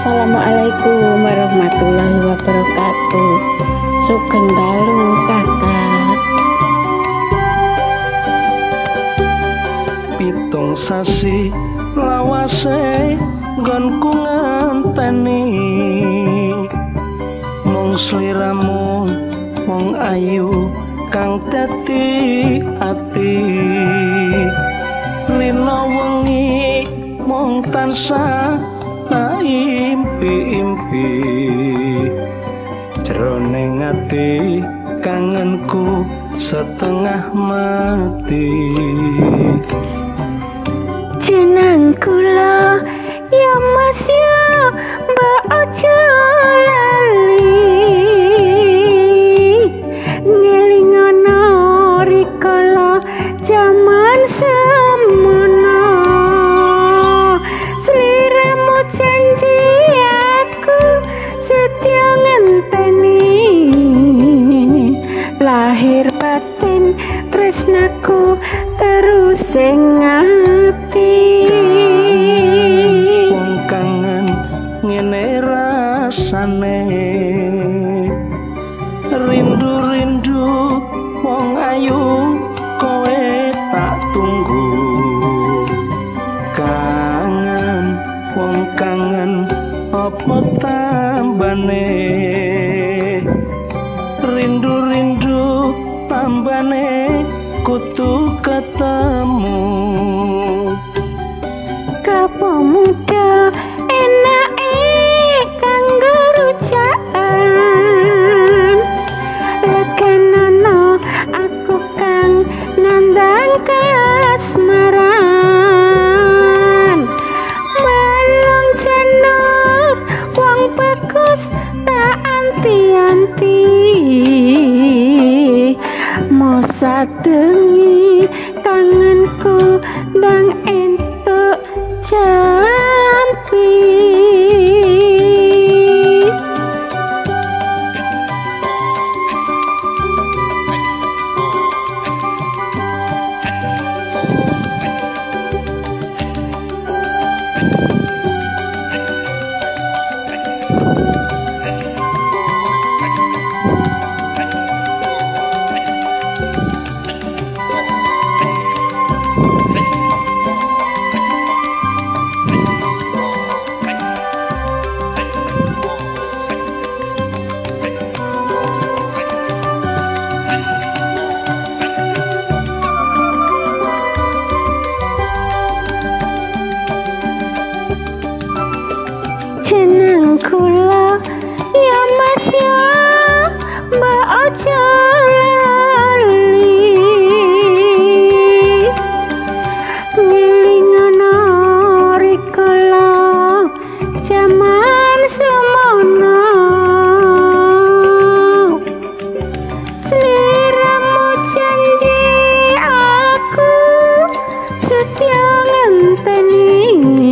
Assalamualaikum warahmatullahi wabarakatuh. Sugeng dalu kakak. Pitung sasi lawase nggonku ngenteni, mung sliramu mung ayu kang dadi ati. Lina wengi mung tansah impi-impi, jroning ati kangenku setengah mati. Jeneng kula ya Mas ya mbak aja lali, ngelingono rikala jaman semono. Sliramu janji aku setia ngenteni, lahir batin tresnaku terus sing ati. Wong kangen ngene rasane, rindu-rindu wong ayu kowe tak tunggu. Kangen wong kangen apa tambane, rindu-rindu tambane kudu ketemu. Kapo muda enake kanggo rujakan, lekanana aku kang nandang kasmaran. Balong janur wong bagus tak anti-anti, mosa dengi kangenku ndang entuk jampi. Jeneng kula ya Mas ya mbak aja lali, ngelingono rikala jaman semono. Sliramu janji aku setia ngenteni,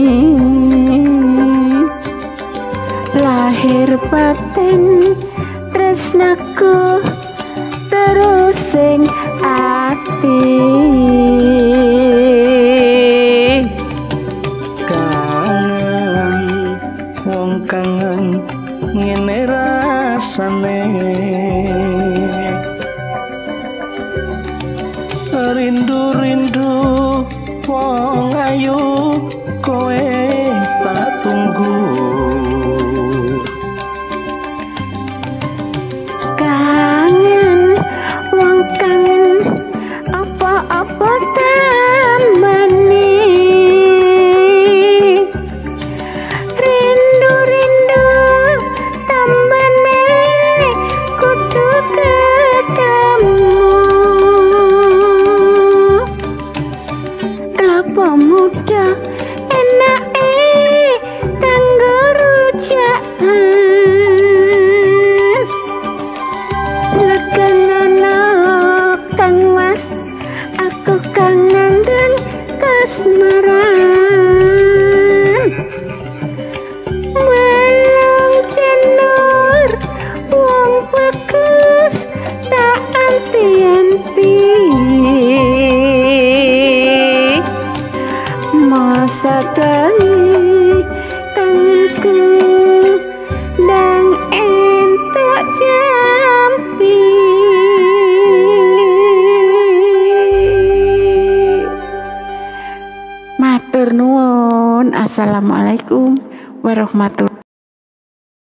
lahir batin tresnaku terus sing ati. Kangen wong kangen ngene rasane, rindu-rindu wong ayu kowe tak tunggu. Kangen wong kangen apa-apa tambane, rindu-rindu tambane kudu ketemu. Kelapa muda enake kanggo rujakan, lekanana kang mas aku kang nandang kasmaran. Balong janur wong bagus tak anti-anti, masa tangi tanganku nuwun. Assalamualaikum warahmatullahi